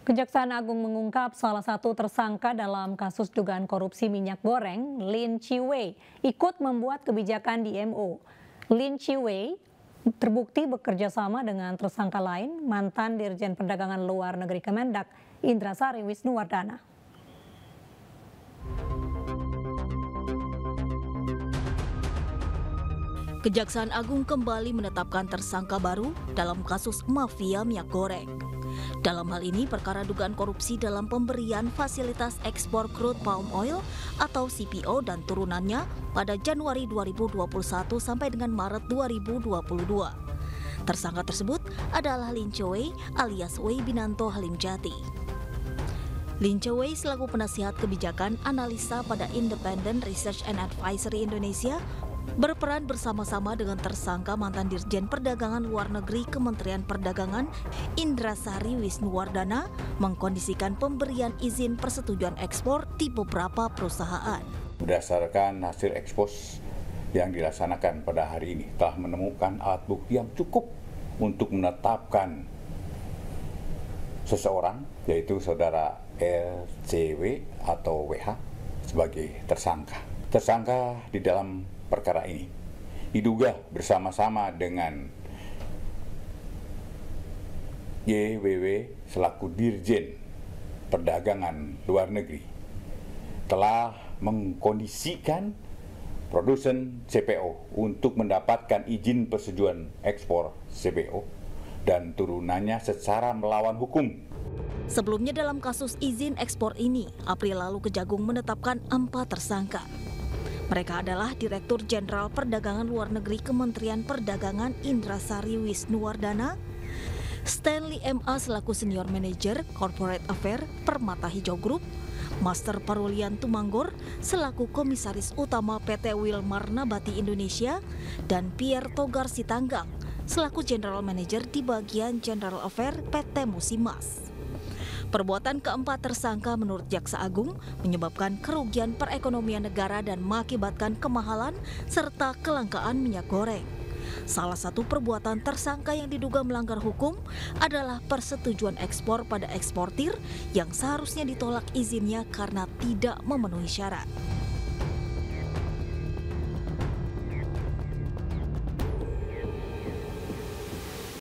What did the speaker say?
Kejaksaan Agung mengungkap salah satu tersangka dalam kasus dugaan korupsi minyak goreng, Lin Chiwei, ikut membuat kebijakan DMO. Lin Chiwei terbukti bekerja sama dengan tersangka lain, mantan Dirjen Perdagangan Luar Negeri Kemendak, Indrasari Wisnuwardana. Kejaksaan Agung kembali menetapkan tersangka baru dalam kasus mafia minyak goreng. Dalam hal ini, perkara dugaan korupsi dalam pemberian fasilitas ekspor crude palm oil atau CPO dan turunannya pada Januari 2021 sampai dengan Maret 2022. Tersangka tersebut adalah Lin Chiwei alias Wei Binanto Halimjati. Lin Chiwei selaku penasihat kebijakan analisa pada Independent Research and Advisory Indonesia berperan bersama-sama dengan tersangka mantan Dirjen Perdagangan Luar Negeri Kementerian Perdagangan Indrasari Wisnuwardana mengkondisikan pemberian izin persetujuan ekspor di beberapa perusahaan. Berdasarkan hasil ekspos yang dilaksanakan pada hari ini telah menemukan alat bukti yang cukup untuk menetapkan seseorang, yaitu saudara LCW atau WH sebagai tersangka. Tersangka di dalam perkara ini diduga bersama-sama dengan YWW selaku Dirjen Perdagangan Luar Negeri telah mengkondisikan produsen CPO untuk mendapatkan izin persetujuan ekspor CPO dan turunannya secara melawan hukum. Sebelumnya dalam kasus izin ekspor ini, April lalu Kejagung menetapkan 4 tersangka. Mereka adalah Direktur Jenderal Perdagangan Luar Negeri Kementerian Perdagangan Indrasari Wisnuwardana, Stanley MA selaku Senior Manager Corporate Affair Permata Hijau Group, Master Parulian Tumanggor selaku Komisaris Utama PT Wilmar Nabati Indonesia, dan Pierre Togar Sitanggang selaku General Manager di bagian General Affair PT Musimas. Perbuatan keempat tersangka menurut Jaksa Agung menyebabkan kerugian perekonomian negara dan mengakibatkan kemahalan serta kelangkaan minyak goreng. Salah satu perbuatan tersangka yang diduga melanggar hukum adalah persetujuan ekspor pada eksportir yang seharusnya ditolak izinnya karena tidak memenuhi syarat.